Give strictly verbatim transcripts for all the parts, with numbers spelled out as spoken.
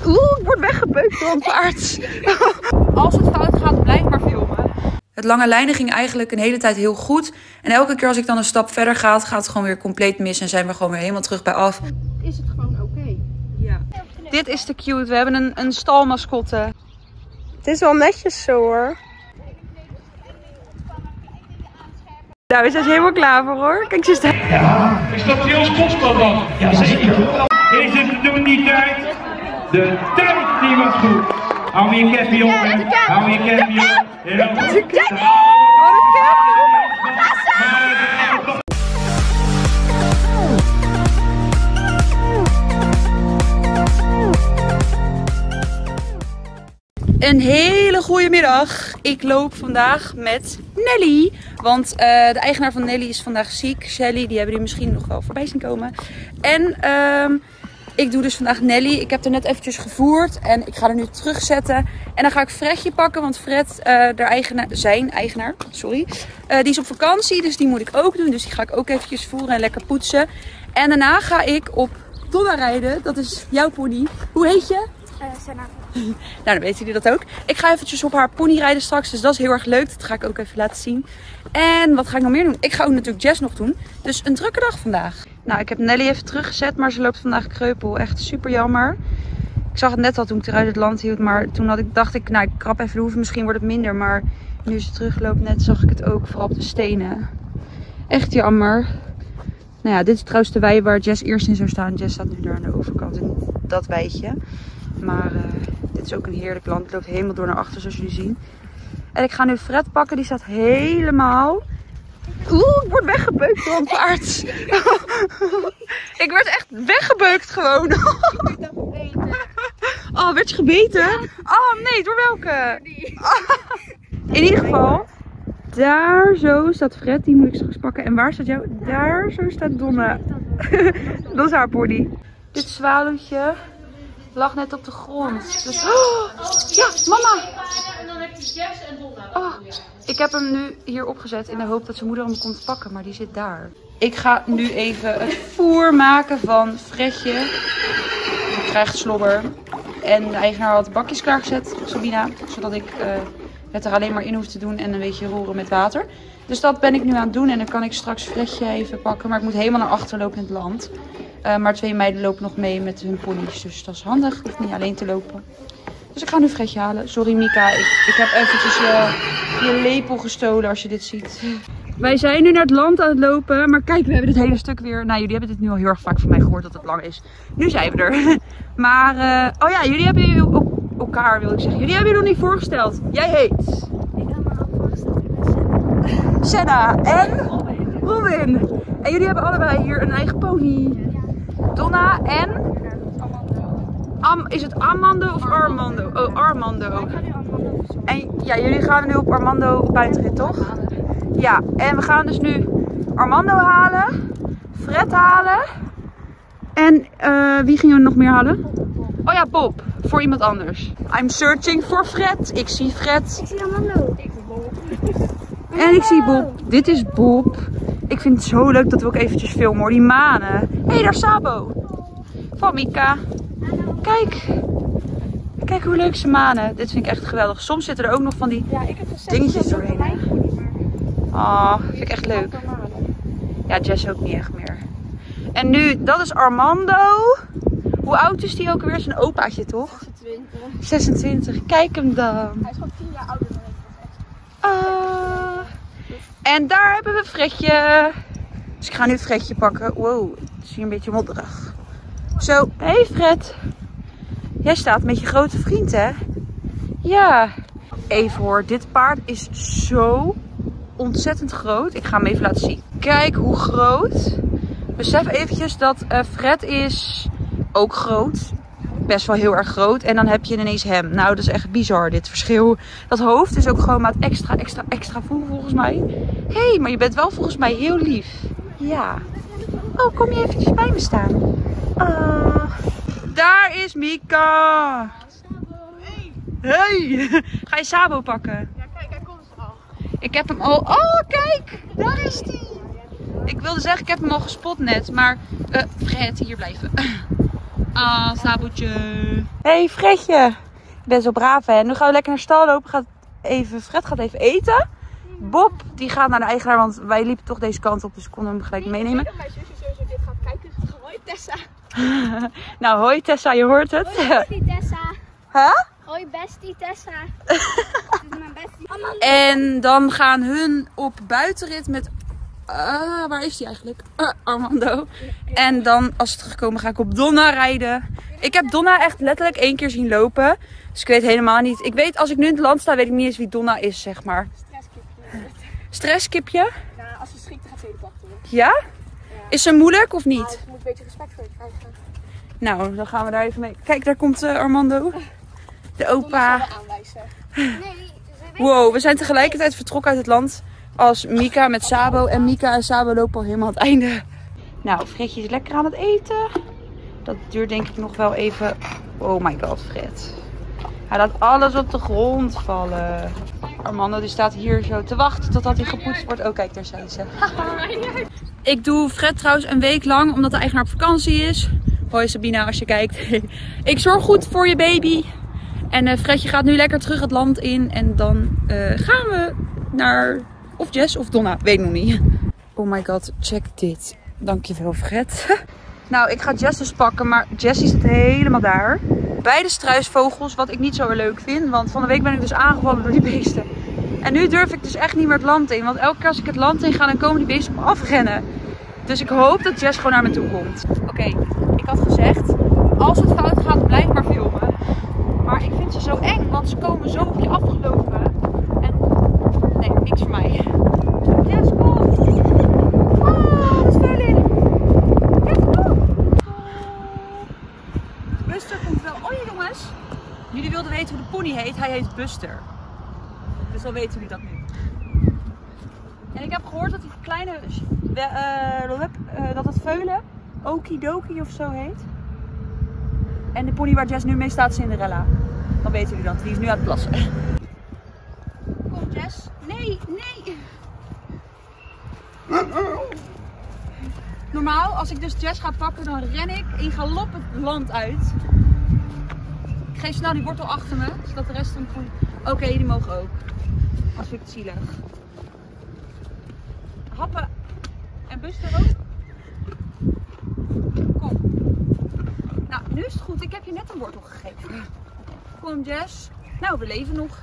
Oeh, ik word weggebeukt door een paard. Als het fout gaat, blijf maar filmen. Het lange lijnen ging eigenlijk een hele tijd heel goed. En elke keer als ik dan een stap verder ga, gaat het gewoon weer compleet mis. En zijn we gewoon weer helemaal terug bij af. Is het gewoon oké? Okay? Ja. Dit is te cute. We hebben een, een stalmascotte. Het is wel netjes zo hoor. Nou, we zijn helemaal klaar voor hoor. Kijk, ze staat. Ja, is dat heel kostbaar dan? Jazeker. Is het toen die tijd? De tijd die was goed. Hou je cap, jongen. Hou je cap, jongen. Ja. De cap. Een hele goede middag. Ik loop vandaag met Nelly. Want uh, de eigenaar van Nelly is vandaag ziek. Shelly, die hebben jullie misschien nog wel voorbij zien komen. En uh, ik doe dus vandaag Nelly. Ik heb er net eventjes gevoerd. En ik ga er nu terugzetten. En dan ga ik Fredje pakken. Want Fred, uh, de eigenaar, zijn eigenaar, sorry. Uh, die is op vakantie. Dus die moet ik ook doen. Dus die ga ik ook eventjes voeren en lekker poetsen. En daarna ga ik op Donna rijden. Dat is jouw pony. Hoe heet je? Uh, Senna. Nou, dan weten jullie dat ook. Ik ga eventjes op haar pony rijden straks. Dus dat is heel erg leuk. Dat ga ik ook even laten zien. En wat ga ik nog meer doen? Ik ga ook natuurlijk Jess nog doen. Dus een drukke dag vandaag. Nou, ik heb Nelly even teruggezet. Maar ze loopt vandaag kreupel. Echt super jammer. Ik zag het net al toen ik eruit het land hield. Maar toen had ik, dacht ik, nou ik krap even de hoeven. Misschien wordt het minder. Maar nu ze terugloopt net zag ik het ook. Vooral op de stenen. Echt jammer. Nou ja, dit is trouwens de wei waar Jess eerst in zou staan. Jess staat nu daar aan de overkant in dat weitje. Maar uh, dit is ook een heerlijk land. Het loopt helemaal door naar achter zoals jullie zien. En ik ga nu Fred pakken. Die staat helemaal... Oeh, ik word weggebeukt door een paard. Ik werd echt weggebeukt gewoon. Oh, werd je gebeten? Oh nee, door welke? In ieder geval, daar zo staat Fred. Die moet ik straks pakken. En waar staat jou? Daar zo staat Donna. Dat is haar pony. Dit zwaluwtje lag net op de grond. Dus... Oh, ja, mama! En dan heb je Jess en Donna. Oh, ik heb hem nu hier opgezet in de hoop dat zijn moeder hem komt pakken, maar die zit daar. Ik ga nu even het voer maken van Fredje. Hij krijgt slobber. En de eigenaar had bakjes klaargezet, Sabina, zodat ik uh, het er alleen maar in hoef te doen en een beetje roeren met water. Dus dat ben ik nu aan het doen en dan kan ik straks Fredje even pakken. Maar ik moet helemaal naar achter lopen in het land. Uh, maar twee meiden lopen nog mee met hun ponies, dus dat is handig. Ik hoef niet alleen te lopen. Dus ik ga nu Fredje halen. Sorry Mika, ik, ik heb eventjes je, je lepel gestolen als je dit ziet. Wij zijn nu naar het land aan het lopen, maar kijk, we hebben dit hele stuk weer... Nou, jullie hebben dit nu al heel erg vaak van mij gehoord dat het lang is. Nu zijn we er. Maar, uh, oh ja, jullie hebben jullie op elkaar, wil ik zeggen. Jullie hebben je nog niet voorgesteld. Jij heet... Ik heb me al voorgesteld, ik ben Senna. Senna en Robin. En jullie hebben allebei hier een eigen pony. Donna en... Am, is het Armando of Armando? Oh, Armando. En ja, jullie gaan nu op Armando op buitenrit, toch? Ja, en we gaan dus nu Armando halen, Fred halen. En uh, wie gingen we nog meer halen? Oh ja, Bob. Voor iemand anders. I'm searching for Fred. Ik zie Fred. Ik zie Armando. Ik zie Bob. En ik zie Bob. Dit is Bob. Ik vind het zo leuk dat we ook eventjes filmen hoor. Die manen. Hé, hey, daar is Sabo. Van Mika. Kijk. Kijk hoe leuk ze manen. Dit vind ik echt geweldig. Soms zitten er ook nog van die ja, ik heb dus dingetjes doorheen. Oh, vind ik echt leuk. Ja, Jess ook niet echt meer. En nu, dat is Armando. Hoe oud is die ook alweer? Zijn opaatje toch? zesentwintig. zesentwintig. Kijk hem dan. Hij is gewoon tien jaar ouder dan ik. Ah. En daar hebben we Fredje. Dus ik ga nu Fredje pakken. Wow, het is hier een beetje modderig. Zo, hé hey Fred. Jij staat met je grote vriend, hè? Ja. Even hoor, dit paard is zo ontzettend groot. Ik ga hem even laten zien. Kijk hoe groot. Besef eventjes dat uh, Fred is ook groot. Best wel heel erg groot. En dan heb je ineens hem. Nou, dat is echt bizar, dit verschil. Dat hoofd is ook gewoon maat extra, extra, extra vol volgens mij. Hé, hey, maar je bent wel volgens mij heel lief. Ja. Oh, kom je eventjes bij me staan? Uh, daar is Mika. Hey. Ga je Sabo pakken? Ja, kijk, hij komt al. Ik heb hem al... Oh, kijk. Daar is hij. Ik wilde zeggen, ik heb hem al gespot net. Maar uh, Fred, hier blijven. Ah, Sabootje. Hey Fredje. Ik ben zo braaf hè. Nu gaan we lekker naar stal lopen. Gaat even, Fred gaat even eten. Bob die gaat naar de eigenaar, want wij liepen toch deze kant op. Dus ik kon hem gelijk meenemen. Ik weet dat mijn zusje sowieso dit gaat kijken. Hoi Tessa. Nou hoi Tessa, je hoort het. Hoi bestie Tessa. Huh? Hoi bestie Tessa. Dit is mijn bestie. En dan gaan hun op buitenrit met... Uh, waar is die eigenlijk? Uh, Armando. En dan, als het gekomen, ga ik op Donna rijden. Ik heb Donna echt letterlijk één keer zien lopen. Dus ik weet helemaal niet. Ik weet, als ik nu in het land sta, weet ik niet eens wie Donna is, zeg maar. Stresskipje. Stresskipje? Nou, als ze schrikt, dan gaat ze hele pakken. Ja? Ja? Is ze moeilijk of niet? Nou, ze moet een beetje respect voor je krijgen. Nou, dan gaan we daar even mee. Kijk, daar komt uh, Armando. De opa. Donna zal wel aanwijzen. Nee, Wow, we zijn tegelijkertijd vertrokken uit het land als Mika met Sabo. En Mika en Sabo lopen al helemaal aan het einde. Nou, Fredje is lekker aan het eten. Dat duurt denk ik nog wel even. Oh my god, Fred. Hij laat alles op de grond vallen. Armando die staat hier zo te wachten totdat hij gepoetst wordt. Oh kijk, daar zijn ze. Ik doe Fred trouwens een week lang omdat de eigenaar op vakantie is. Hoi Sabina als je kijkt. Ik zorg goed voor je baby. En uh, Fredje gaat nu lekker terug het land in. En dan uh, gaan we naar... Of Jess of Donna, weet ik nog niet. Oh my god, check dit. Dankjewel Fred. Nou, ik ga Jess dus pakken, maar Jessie zit helemaal daar. Beide struisvogels, wat ik niet zo leuk vind. Want van de week ben ik dus aangevallen door die beesten. En nu durf ik dus echt niet meer het land in. Want elke keer als ik het land in ga, dan komen die beesten op me afrennen. Dus ik hoop dat Jess gewoon naar me toe komt. Oké, okay, ik had gezegd, als het fout gaat, blijf maar filmen. Maar ik vind ze zo eng, want ze komen zo op je afgelopen. En nee, niks voor mij. Jess, kom! Oh, wat vulling! Jess, kom! Buster komt wel. Oh ja jongens, jullie wilden weten hoe de pony heet. Hij heet Buster. Dus dan weten jullie dat nu. En ik heb gehoord dat die kleine, uh, uh, dat het veulen Okidoki of zo heet. En de pony waar Jess nu mee staat, Cinderella. Dan weten jullie dat. Die is nu aan het plassen. Kom Jess. Nee, nee. Normaal, als ik dus Jess ga pakken, dan ren ik in galop het land uit. Ik geef snel die wortel achter me, zodat de rest van de... Oké, okay, die mogen ook. Als vind ik het zielig. Happen. En Buster ook. Kom. Nou, nu is het goed. Ik heb je net een wortel gegeven. Kom Jess. Nou, we leven nog.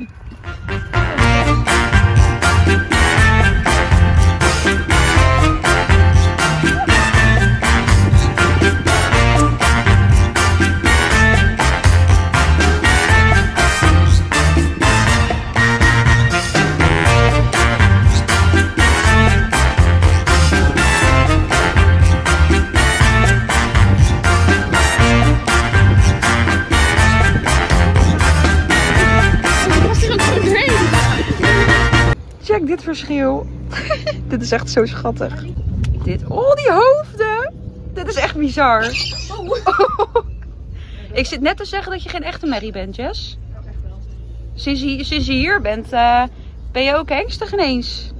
Check dit verschil. Dit is echt zo schattig. Dit. Oh, die hoofden. Dit is echt bizar. Oh. Oh. Ik zit net te zeggen dat je geen echte merrie bent, Jess. Sinds je, sinds je hier bent, uh, ben je ook angstig ineens.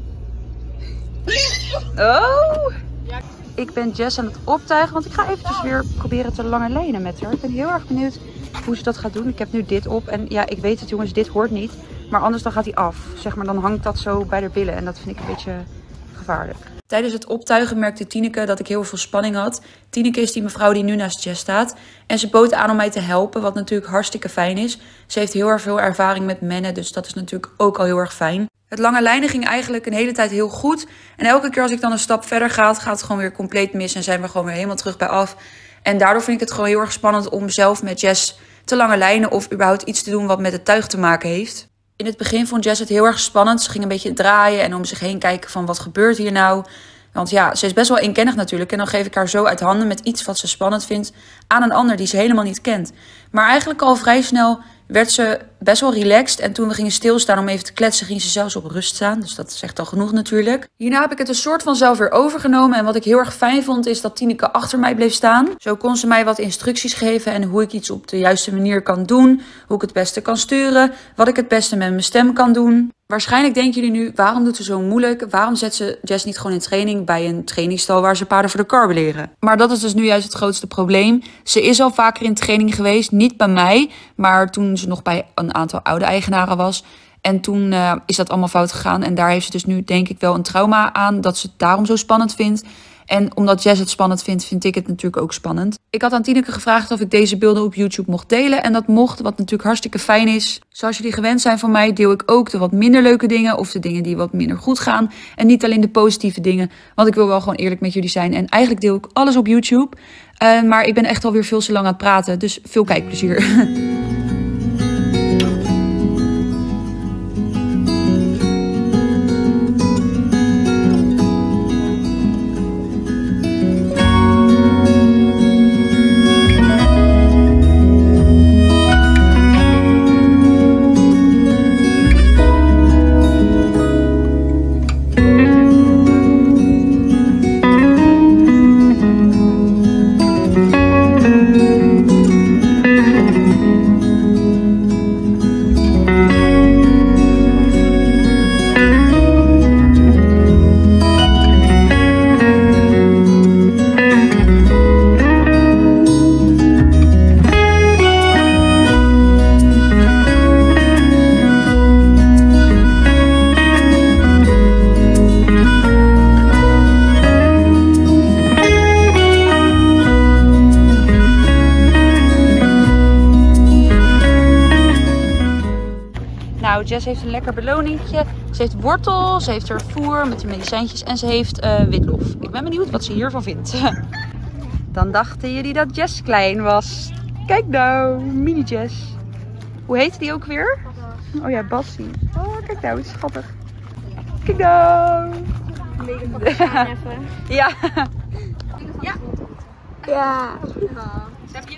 Oh. Ik ben Jess aan het optuigen, want ik ga eventjes weer proberen te lange lijnen met haar. Ik ben heel erg benieuwd hoe ze dat gaat doen. Ik heb nu dit op en ja, ik weet het jongens, dit hoort niet. Maar anders dan gaat hij af. Zeg maar, dan hangt dat zo bij de billen en dat vind ik een beetje gevaarlijk. Tijdens het optuigen merkte Tineke dat ik heel veel spanning had. Tineke is die mevrouw die nu naast Jess staat. En ze bood aan om mij te helpen, wat natuurlijk hartstikke fijn is. Ze heeft heel erg veel ervaring met mennen, dus dat is natuurlijk ook al heel erg fijn. Het lange lijnen ging eigenlijk een hele tijd heel goed. En elke keer als ik dan een stap verder ga, gaat het gewoon weer compleet mis. En zijn we gewoon weer helemaal terug bij af. En daardoor vind ik het gewoon heel erg spannend om zelf met Jess te lange lijnen of überhaupt iets te doen wat met het tuig te maken heeft. In het begin vond Jess het heel erg spannend. Ze ging een beetje draaien en om zich heen kijken van wat gebeurt hier nou. Want ja, ze is best wel eenkennig natuurlijk. En dan geef ik haar zo uit handen met iets wat ze spannend vindt aan een ander die ze helemaal niet kent. Maar eigenlijk al vrij snel werd ze best wel relaxed. En toen we gingen stilstaan om even te kletsen, ging ze zelfs op rust staan. Dus dat is echt al genoeg natuurlijk. Hierna heb ik het een soort van zelf weer overgenomen. En wat ik heel erg fijn vond, is dat Tineke achter mij bleef staan. Zo kon ze mij wat instructies geven en hoe ik iets op de juiste manier kan doen. Hoe ik het beste kan sturen. Wat ik het beste met mijn stem kan doen. Waarschijnlijk denken jullie nu, waarom doet ze zo moeilijk? Waarom zet ze Jess niet gewoon in training bij een trainingsstal waar ze paarden voor de kar leren? Maar dat is dus nu juist het grootste probleem. Ze is al vaker in training geweest, niet bij mij, maar toen ze nog bij een aantal oude eigenaren was. En toen uh, is dat allemaal fout gegaan en daar heeft ze dus nu denk ik wel een trauma aan dat ze het daarom zo spannend vindt. En omdat Jess het spannend vindt, vind ik het natuurlijk ook spannend. Ik had aan Tineke gevraagd of ik deze beelden op YouTube mocht delen. En dat mocht, wat natuurlijk hartstikke fijn is. Zoals jullie gewend zijn van mij, deel ik ook de wat minder leuke dingen. Of de dingen die wat minder goed gaan. En niet alleen de positieve dingen. Want ik wil wel gewoon eerlijk met jullie zijn. En eigenlijk deel ik alles op YouTube. Uh, maar ik ben echt alweer veel te lang aan het praten. Dus veel kijkplezier. Jess heeft een lekker beloningetje. Ze heeft wortel, ze heeft haar voer met de medicijntjes en ze heeft uh, witlof. Ik ben benieuwd wat ze hiervan vindt. Dan dachten jullie dat Jess klein was. Kijk nou, mini Jess. Hoe heet die ook weer? Oh ja, Bassie. Oh, kijk nou, schattig. Kijk nou. Even. Ja. Ja. Ja. Heb je?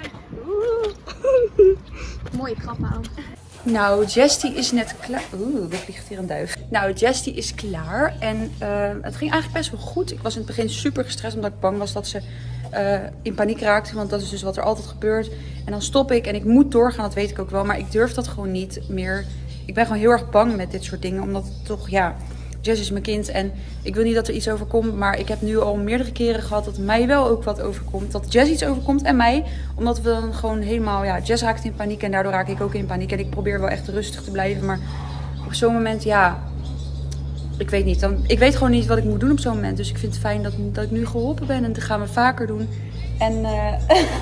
Mooie grap aan. Nou, Jess die is net klaar. Oeh, er vliegt hier een duif. Nou, Jess die is klaar. En uh, het ging eigenlijk best wel goed. Ik was in het begin super gestrest omdat ik bang was dat ze uh, in paniek raakte. Want dat is dus wat er altijd gebeurt. En dan stop ik en ik moet doorgaan, dat weet ik ook wel. Maar ik durf dat gewoon niet meer. Ik ben gewoon heel erg bang met dit soort dingen. Omdat het toch, ja... Jess is mijn kind en ik wil niet dat er iets overkomt. Maar ik heb nu al meerdere keren gehad dat mij wel ook wat overkomt. Dat Jess iets overkomt en mij. Omdat we dan gewoon helemaal... Ja, Jess raakt in paniek en daardoor raak ik ook in paniek. En ik probeer wel echt rustig te blijven. Maar op zo'n moment, ja... Ik weet niet. Dan, ik weet gewoon niet wat ik moet doen op zo'n moment. Dus ik vind het fijn dat, dat ik nu geholpen ben. En dat gaan we vaker doen. En... Uh...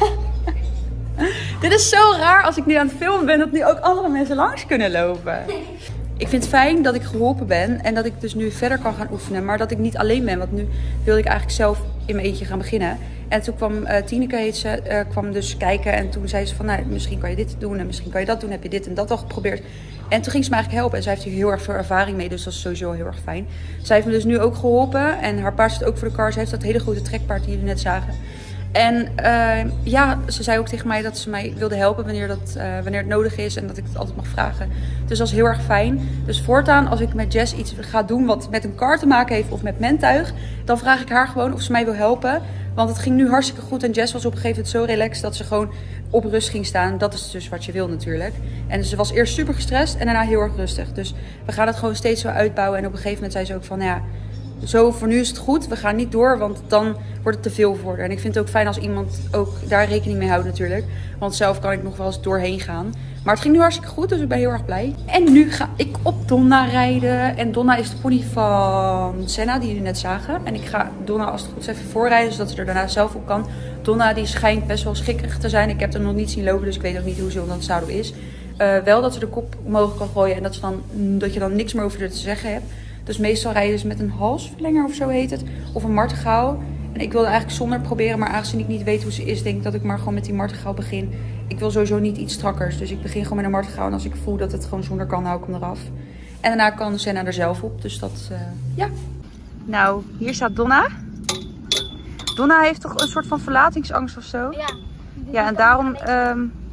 Dit is zo raar als ik nu aan het filmen ben. Dat nu ook andere mensen langs kunnen lopen. Ik vind het fijn dat ik geholpen ben en dat ik dus nu verder kan gaan oefenen. Maar dat ik niet alleen ben, want nu wilde ik eigenlijk zelf in mijn eentje gaan beginnen. En toen kwam uh, Tineke, heet ze, uh, kwam dus kijken en toen zei ze van, nou, misschien kan je dit doen en misschien kan je dat doen. Heb je dit en dat al geprobeerd? En toen ging ze me eigenlijk helpen en zij heeft hier heel erg veel ervaring mee, dus dat is sowieso heel erg fijn. Zij heeft me dus nu ook geholpen en haar paard zit ook voor de kar. Ze heeft dat hele grote trekpaard die jullie net zagen. En uh, ja, ze zei ook tegen mij dat ze mij wilde helpen wanneer, dat, uh, wanneer het nodig is en dat ik het altijd mag vragen. Dus dat is heel erg fijn. Dus voortaan als ik met Jess iets ga doen wat met een kar te maken heeft of met mentuig, dan vraag ik haar gewoon of ze mij wil helpen. Want het ging nu hartstikke goed en Jess was op een gegeven moment zo relaxed dat ze gewoon op rust ging staan. Dat is dus wat je wil natuurlijk. En ze was eerst super gestrest en daarna heel erg rustig. Dus we gaan het gewoon steeds zo uitbouwen. En op een gegeven moment zei ze ook van, nou ja, zo voor nu is het goed. We gaan niet door, want dan wordt het te veel voor haar. En ik vind het ook fijn als iemand ook daar rekening mee houdt natuurlijk. Want zelf kan ik nog wel eens doorheen gaan. Maar het ging nu hartstikke goed, dus ik ben heel erg blij. En nu ga ik op Donna rijden. En Donna is de pony van Senna, die jullie net zagen. En ik ga Donna als het goed is even voorrijden, zodat ze er daarna zelf op kan. Donna die schijnt best wel schikkerig te zijn. Ik heb haar nog niet zien lopen, dus ik weet ook niet hoe ze onder het zadel is. Uh, wel dat ze de kop omhoog kan gooien en dat, ze dan, dat je dan niks meer over haar te zeggen hebt. Dus meestal rijden ze met een halsverlenger of zo heet het. Of een martengaal. En ik wilde eigenlijk zonder proberen. Maar aangezien ik niet weet hoe ze is, denk ik dat ik maar gewoon met die martengaal begin. Ik wil sowieso niet iets strakkers. Dus ik begin gewoon met een martengaal. En als ik voel dat het gewoon zonder kan, hou ik hem eraf. En daarna kan Senna er zelf op. Dus dat, uh, ja. Nou, hier staat Donna. Donna heeft toch een soort van verlatingsangst of zo? Ja. Ja, en daarom um,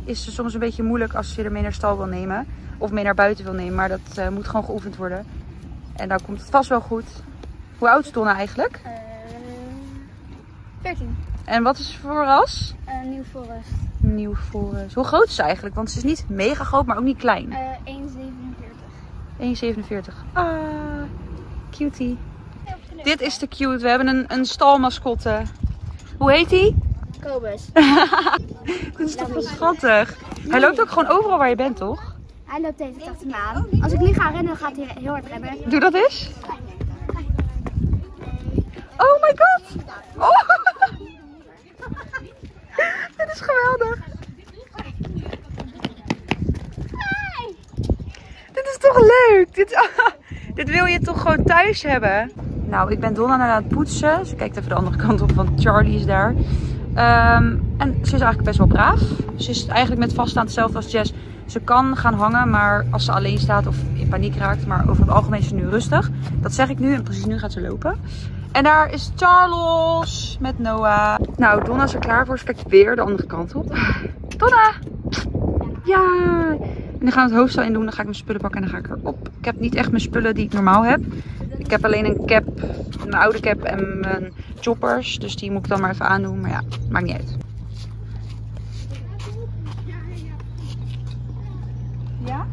is soms een beetje moeilijk als je er mee naar stal wil nemen. Of mee naar buiten wil nemen. Maar dat uh, moet gewoon geoefend worden. En dan komt het vast wel goed. Hoe oud is Donna eigenlijk? Uh, veertien. En wat is ze voor ras? Uh, Nieuw Forest. Nieuw Forest. Hoe groot is ze eigenlijk? Want ze is niet mega groot, maar ook niet klein. Uh, één zevenenveertig. één zevenenveertig. Ah, cutie. Dit is te cute. We hebben een, een stalmascotte. Hoe heet die? Kobus. Dit is toch wel schattig. Hij loopt ook gewoon overal waar je bent, toch? Hij loopt even achter me aan. Als ik nu ga rennen, dan gaat hij heel hard rennen. Doe dat eens. Oh my god. Oh. Dit is geweldig. Dit is toch leuk. Dit, dit wil je toch gewoon thuis hebben. Nou, ik ben Donna naar aan het poetsen. Ze kijkt even de andere kant op, want Charlie is daar. Um, en ze is eigenlijk best wel braaf. Ze is eigenlijk met vaststaan hetzelfde als Jess. Ze kan gaan hangen, maar als ze alleen staat of in paniek raakt. Maar over het algemeen is ze nu rustig. Dat zeg ik nu en precies nu gaat ze lopen. En daar is Charles met Noah. Nou, Donna is er klaar voor. Ze kijkt weer de andere kant op. Donna! Ja! En dan gaan we het hoofdstel in doen. Dan ga ik mijn spullen pakken en dan ga ik erop. Ik heb niet echt mijn spullen die ik normaal heb. Ik heb alleen een cap, een oude cap en mijn choppers. Dus die moet ik dan maar even aandoen. Maar ja, maakt niet uit. Ja?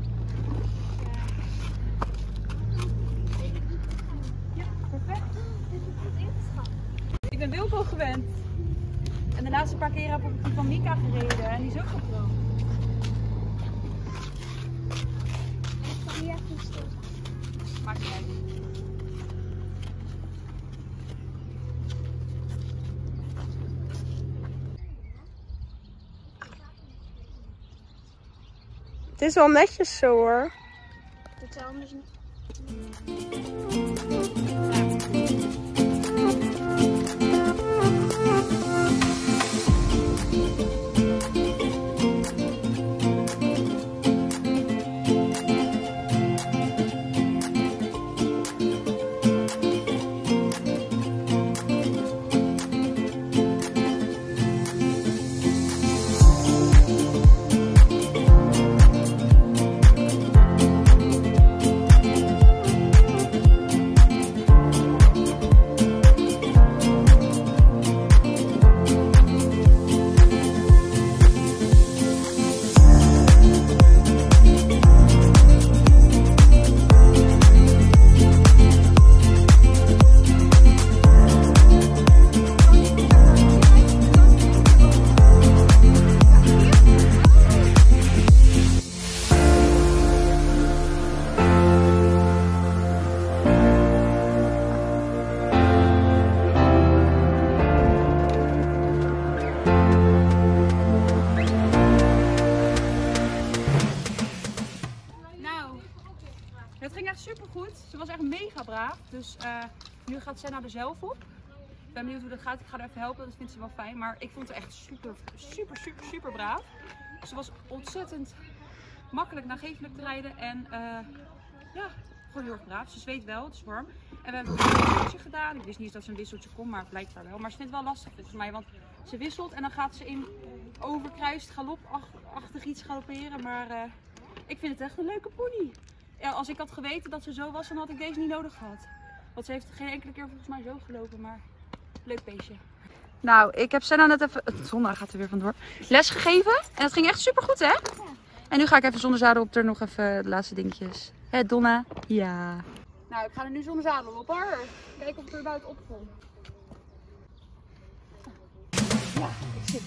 Ja, perfect. Ik ben Wilco gewend. En de laatste paar keer heb ik die van Mika gereden. En die is ook zo groot. Maakt niet uit. Het is wel netjes zo hoor. Het is anders niet. Het ging echt super goed. Ze was echt mega braaf. Dus uh, nu gaat Senna er zelf op. Ik ben benieuwd hoe dat gaat. Ik ga haar even helpen. Dat vindt ze wel fijn. Maar ik vond haar echt super, super, super, super braaf. Ze was ontzettend makkelijk nagevelijk te rijden. En uh, ja, gewoon heel erg braaf. Ze zweet wel. Het is warm. En we hebben een wisseltje gedaan. Ik wist niet dat ze een wisseltje kon, maar blijkbaar wel. Maar ze vindt het wel lastig volgens mij. Want ze wisselt en dan gaat ze in overkruist galopachtig iets galopperen. Maar uh, ik vind het echt een leuke pony. Ja, als ik had geweten dat ze zo was, dan had ik deze niet nodig gehad. Want ze heeft geen enkele keer volgens mij zo gelopen, maar leuk beestje. Nou, ik heb Senna net even, Donna gaat er weer vandoor, les gegeven. En het ging echt super goed, hè? Ja. En nu ga ik even zonder zadel op er nog even de laatste dingetjes. Hé, Donna? Ja. Nou, ik ga er nu zonder zadel op, hoor. Kijken of ik er buiten opkom. Ja, ik zit.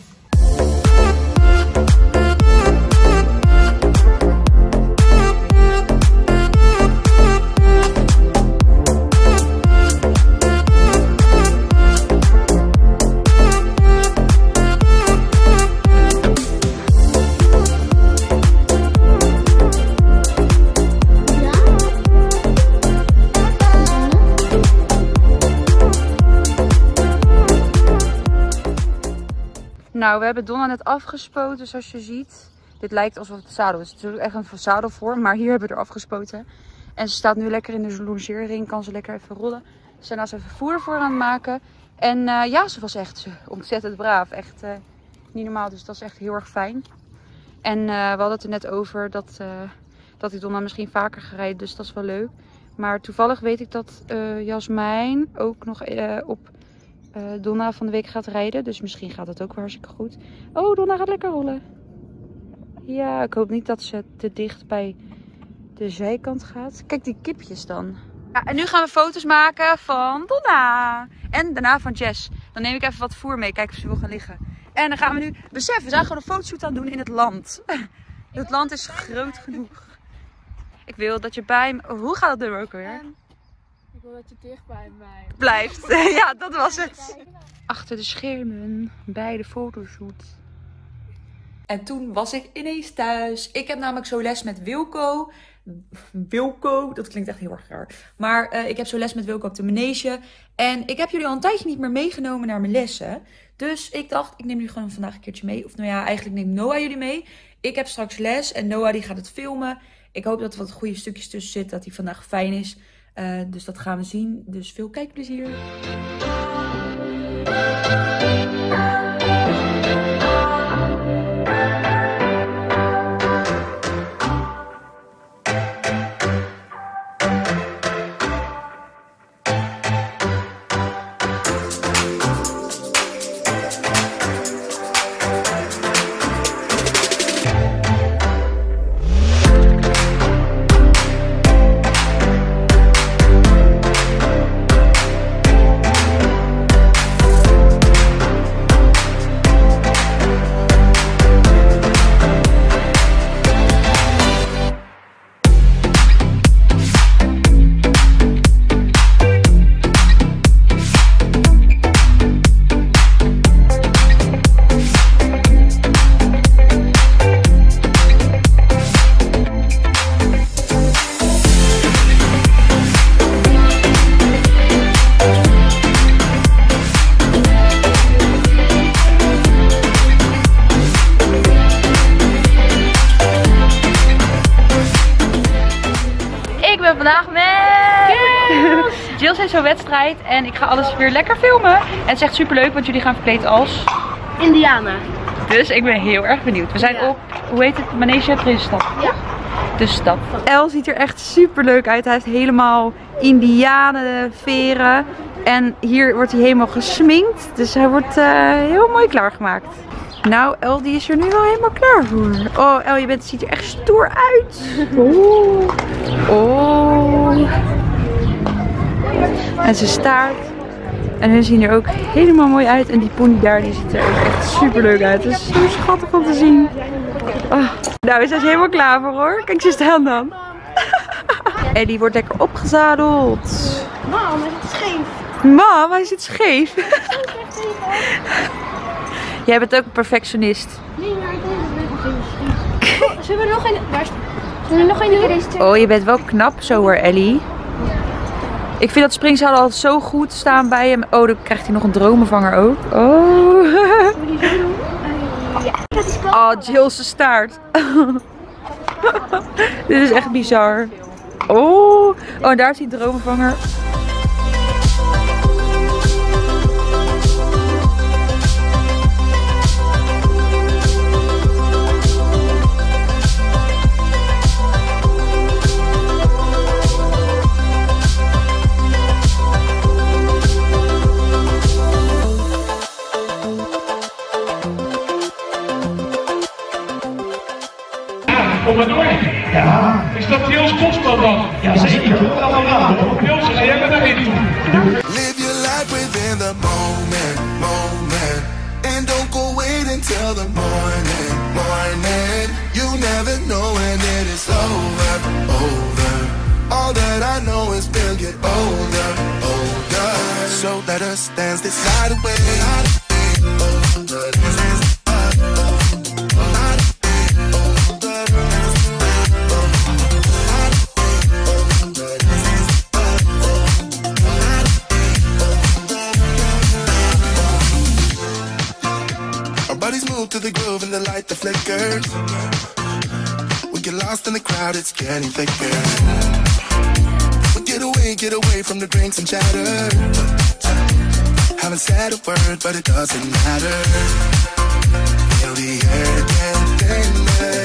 Nou, we hebben Donna net afgespoten, zoals je ziet. Dit lijkt alsof het zadel is. Het is natuurlijk echt een zadelvorm, maar hier hebben we er afgespoten. En ze staat nu lekker in de longeerring, kan ze lekker even rollen. Senna is even voer voor aan het maken. En uh, ja, ze was echt ontzettend braaf. Echt uh, niet normaal, dus dat is echt heel erg fijn. En uh, we hadden het er net over dat, uh, dat die Donna misschien vaker gaat rijden. Dus dat is wel leuk. Maar toevallig weet ik dat uh, Jasmijn ook nog uh, op uh, Donna van de week gaat rijden. Dus misschien gaat het ook wel hartstikke goed. Oh, Donna gaat lekker rollen. Ja, ik hoop niet dat ze te dicht bij de zijkant gaat. Kijk die kipjes dan. Ja, en nu gaan we foto's maken van Donna. En daarna van Jess. Dan neem ik even wat voer mee. Kijken of ze wil gaan liggen. En dan gaan we nu... Besef, we zijn gewoon een fotoshoot aan het doen in het land. Het land is groot genoeg. Ik wil dat je bij me... Hoe gaat het er ook weer? Um, ik wil dat je dicht bij mij blijft. Ja, dat was het. Achter de schermen bij de fotoshoot. En toen was ik ineens thuis. Ik heb namelijk zo les met Wilco. Wilco, dat klinkt echt heel erg raar. Maar uh, ik heb zo les met Wilco op de manege. En ik heb jullie al een tijdje niet meer meegenomen naar mijn lessen. Dus ik dacht, ik neem jullie gewoon vandaag een keertje mee. Of nou ja, eigenlijk neemt Noah jullie mee. Ik heb straks les en Noah die gaat het filmen. Ik hoop dat er wat goede stukjes tussen zitten, dat hij vandaag fijn is. Uh, dus dat gaan we zien. Dus veel kijkplezier. Vandaag met Jill heeft zo'n wedstrijd en ik ga alles weer lekker filmen. En het is echt super leuk, want jullie gaan verkleed als Indianen. Dus ik ben heel erg benieuwd. We zijn ja. op, hoe heet het, Manege Prinsenstad. Ja. Dus dat. El ziet er echt super leuk uit. Hij heeft helemaal indianenveren. En hier wordt hij helemaal gesminkt. Dus hij wordt uh, heel mooi klaargemaakt. Nou, El die is er nu wel helemaal klaar voor. Oh, El, je bent, ziet er echt stoer uit. Oh. Oh. En zijn staart. En hun zien er ook helemaal mooi uit. En die pony daar, die ziet er ook echt super leuk uit. Het is zo schattig om te zien. Oh. Nou, we zijn helemaal klaar voor hoor. Kijk, ze staan dan. En die wordt lekker opgezadeld. Mam, hij zit scheef. Mam, hij zit scheef. Jij bent ook een perfectionist. Nee, maar ik denk dat het wel. Zullen we nog een... Waar is Zullen we nog een keer deze... Oh, je bent wel knap zo hoor, Ellie. Ik vind dat springzaal al zo goed staan bij hem. Oh, dan krijgt hij nog een dromenvanger ook. Oh. Oh, Jill's staart. Dit is echt bizar. Oh, oh, en daar is die dromenvanger. Kom maar door. Ja. Is dat Jill's postpad dan? Jazeker. Jils, jij bent er niet toe. Live your life within the moment, moment. And don't go wait until the morning, morning. You never know when it is over, over. All that I know is we'll get older, older. So let us dance this night away. To the groove and the light that flickers. We get lost in the crowd, it's getting thicker. We get away, get away from the drinks and chatter. Haven't said a word, but it doesn't matter. Feel the air again,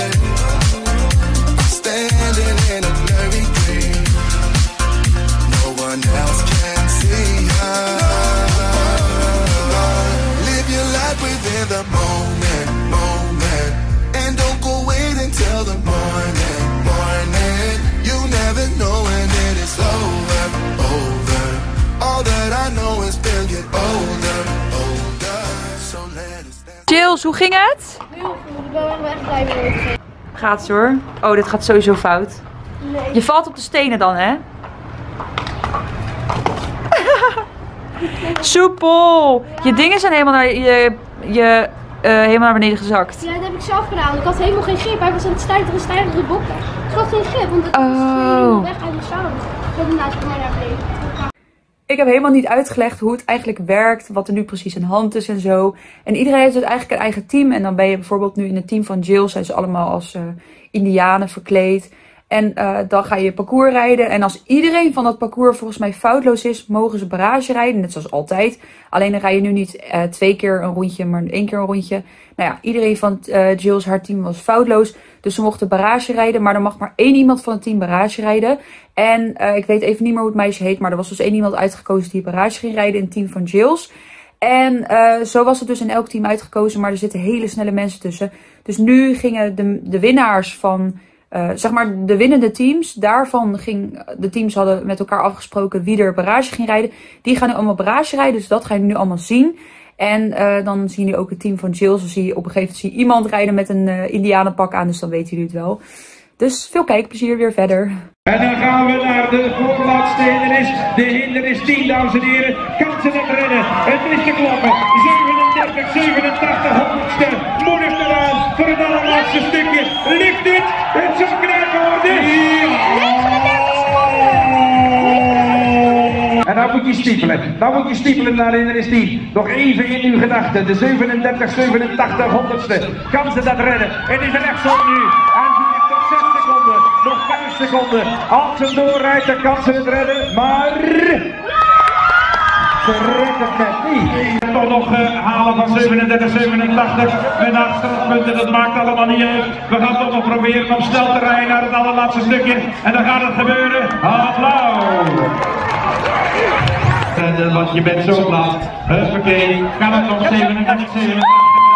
Jills, hoe ging het? Heel goed, ik ben wel echt blij mee. Gaat ze hoor. Oh, dit gaat sowieso fout. Nee. Je valt op de stenen dan, hè? Soepel! Je dingen zijn helemaal naar, je, je, uh, helemaal naar beneden gezakt. Ja, dat heb ik zelf gedaan. Ik had helemaal geen grip. Hij was aan het stuiteren, stuiteren bokken. Ik had geen grip, want het was helemaal weg uit de sauna. Ik heb naast mij naar beneden. Ik heb helemaal niet uitgelegd hoe het eigenlijk werkt, wat er nu precies aan de hand is en zo. En iedereen heeft dus eigenlijk een eigen team. En dan ben je bijvoorbeeld nu in het team van Jill, zijn ze allemaal als uh, indianen verkleed. En uh, dan ga je parcours rijden. En als iedereen van dat parcours volgens mij foutloos is, mogen ze barrage rijden. Net zoals altijd. Alleen dan rij je nu niet uh, twee keer een rondje, maar één keer een rondje. Nou ja, iedereen van uh, Jill's haar team was foutloos. Dus ze mochten barrage rijden. Maar er mag maar één iemand van het team barrage rijden. En uh, ik weet even niet meer hoe het meisje heet. Maar er was dus één iemand uitgekozen die barrage ging rijden in het team van Jill's. En uh, zo was het dus in elk team uitgekozen. Maar er zitten hele snelle mensen tussen. Dus nu gingen de, de winnaars van... Uh, zeg maar de winnende teams, daarvan ging, de teams hadden met elkaar afgesproken wie er barrage ging rijden. Die gaan nu allemaal barrage rijden, dus dat ga je nu allemaal zien. En uh, dan zien jullie ook het team van Jill. Zo zie je op een gegeven moment zie je iemand rijden met een uh, indianenpak aan, dus dan weten jullie het wel. Dus veel kijkplezier weer verder. En dan gaan we naar de voorlaatste hindernis. De hindernis tien, dames en heren. Kan ze het redden? Het is te kloppen. zevenendertig, zevenentachtig, honderdste. Moedig eraan voor het allerlaatste stukje. Ligt dit? Het zou knijpen worden. En dan moet je stiepelen. Dan moet je stiepelen naar hindernis tien. Nog even in uw gedachten. De zevenendertig, zevenentachtig, honderdste. Kan ze dat redden? Het is rechtsom nu. En ze heeft nog zes seconden. Nog vijf seconden. Als ze doorrijdt, dan kan ze het redden. Maar... ze redt het net niet. Toch nog uh, halen van zevenendertig, zevenentachtig. Met acht strafpunten, dat maakt allemaal niet uit. We gaan toch nog proberen om snel te rijden naar het allerlaatste stukje. En dan gaat het gebeuren. Applaus. En, uh, want je bent zo laat. Huppakee. Kan het nog zevenendertig, zevenentachtig.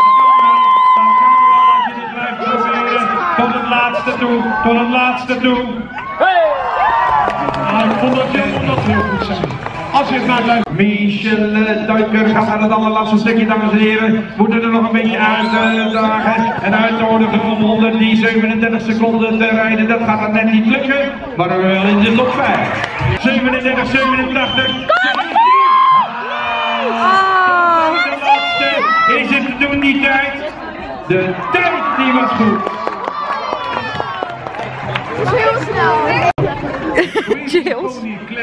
Tot het laatste toe, tot het laatste toe. Hey! Ah, ik vond dat heel goed zijn. Als je het maar luistert. Michel Duiker gaat naar het allerlaatste stukje, dames en heren. Moeten er nog een beetje uitdagen en uitnodigen om onder die zevenendertig seconden te rijden. Dat gaat er net niet lukken, maar we wel in de top vijf. zevenendertig, zevenentachtig. Ah! De laatste is het te doen die tijd. De tijd die was goed. Heel snel. Jills.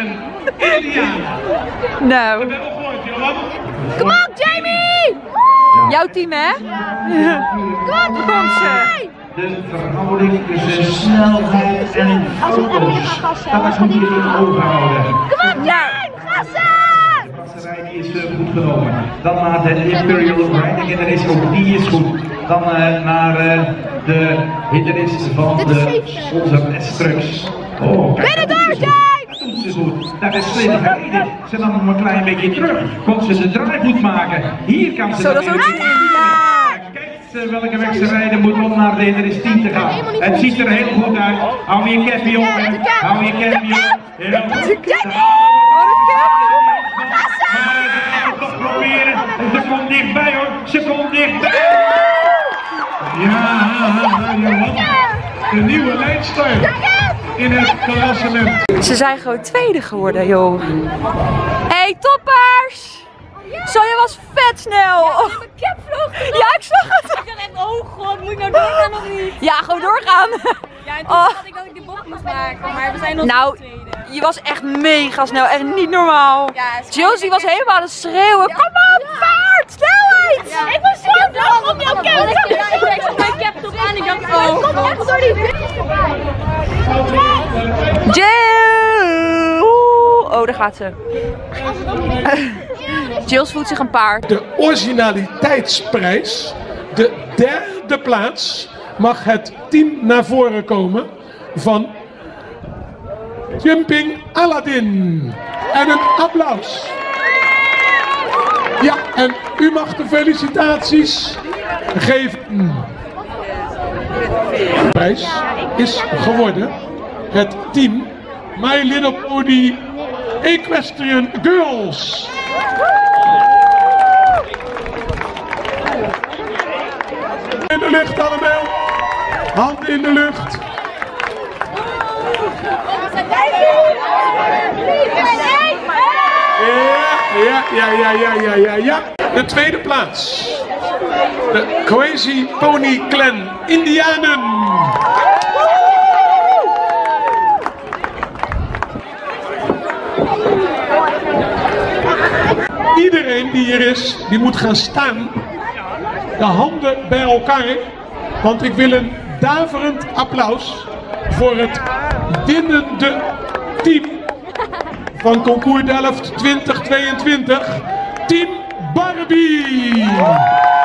Nou. Kom op, Jamie! Jouw team, hè? Kom op, komt ze. De verhouding tussen snelheid en foto's. Dat moet je in het oog houden. Kom op, Jamie! Gassen! De gasserij die is uh, goed genomen. Dan naar de Imperial Riding, en er is ook die is goed. Dan uh, naar uh, de hindernis van de onze S-trucks. Oh, kijk. Binnen door, Jamie! Dat doet ze goed. Dat is slim gereden. Ze nam hem een klein beetje terug. Kon ze de draai goed maken. Hier kan ze zo, dat is ook kijk welke weg ze rijden moet om naar de hindernis tien te gaan. Het ziet er heel goed uit. Hou je cappy op. Hou je cappy op. Heel goed. Toch proberen. Ze komt dichtbij hoor. Ze komt dichtbij. Ja, Johan. De nieuwe leidster in het klassement. Ze zijn gewoon tweede geworden, joh. Hey, toppers! Zo, je was vet snel. Mijn cap vloog. Ja, ik zag het. Ik dacht echt, oh god, moet ik nou doorgaan of niet? Ja, gewoon doorgaan. Ja, en toen Oh. dacht ik dat ik de bocht moest maken, maar we zijn nog Nou, tweede. je was echt mega snel. Echt niet normaal. Ja, het Jules die was helemaal aan het schreeuwen. Kom op, vaart! Snelheid! Ja. Ik was zo blij om jouw cap. Ik zag mijn cap toch aan, ik dacht, oh. Ik kom echt door die Jill! Oh, daar gaat ze. Jills voelt zich een paard. De originaliteitsprijs, de derde plaats, mag het team naar voren komen van Jumping Aladdin. En een applaus. Ja, en u mag de felicitaties geven. De prijs is geworden het team My Little Pony Equestrian Girls. lucht allemaal. Handen in de lucht. Ja, ja, ja, ja, ja, ja, ja. De tweede plaats. De Crazy Pony Clan Indianen. Iedereen die hier is, die moet gaan staan. De handen bij elkaar. Want ik wil een daverend applaus voor het winnende team van Concours Delft twintig tweeëntwintig. Team Barbie.